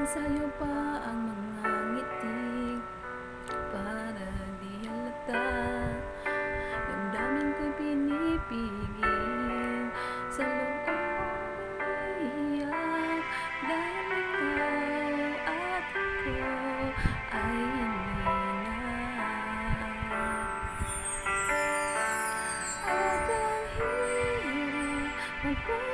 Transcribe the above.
Sa'yo pa ang mga ngiti para di halata. Damdamin ko'y pinipigil sa loob umiiyak dahil ikaw at ako ay hindi na. At ang hirap